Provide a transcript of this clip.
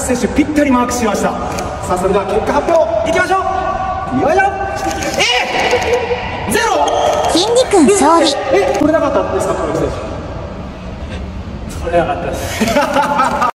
選手ぴったりマークしました。さあそれでは結果発表いきましょう。よいしょ。ゼロ。 筋肉勝利。 取れなかったんですか、黒木選手。 取れなかったです